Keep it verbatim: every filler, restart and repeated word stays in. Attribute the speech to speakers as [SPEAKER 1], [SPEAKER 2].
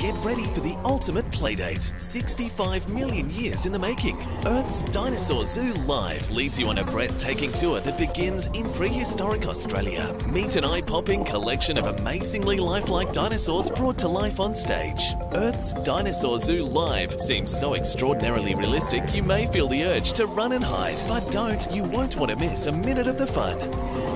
[SPEAKER 1] Get ready for the ultimate playdate. sixty-five million years in the making. Earth's Dinosaur Zoo Live leads you on a breathtaking tour that begins in prehistoric Australia. Meet an eye-popping collection of amazingly lifelike dinosaurs brought to life on stage. Earth's Dinosaur Zoo Live seems so extraordinarily realistic you may feel the urge to run and hide. But don't, you won't want to miss a minute of the fun.